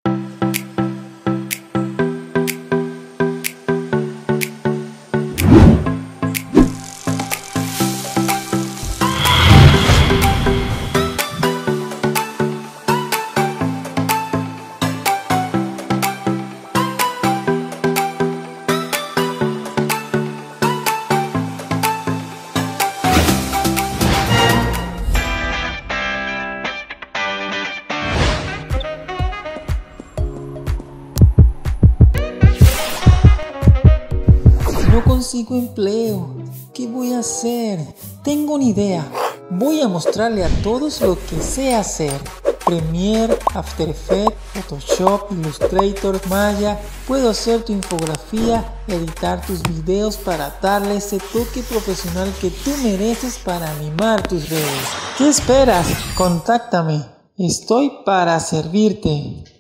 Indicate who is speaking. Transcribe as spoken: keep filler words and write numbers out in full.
Speaker 1: No consigo empleo. ¿Qué voy a hacer? Tengo una idea. Voy a mostrarle a todos lo que sé hacer. Premiere, After Effects, Photoshop, Illustrator, Maya. Puedo hacer tu infografía, editar tus videos para darle ese toque profesional que tú mereces para animar tus redes. ¿Qué esperas? Contáctame. Estoy para servirte.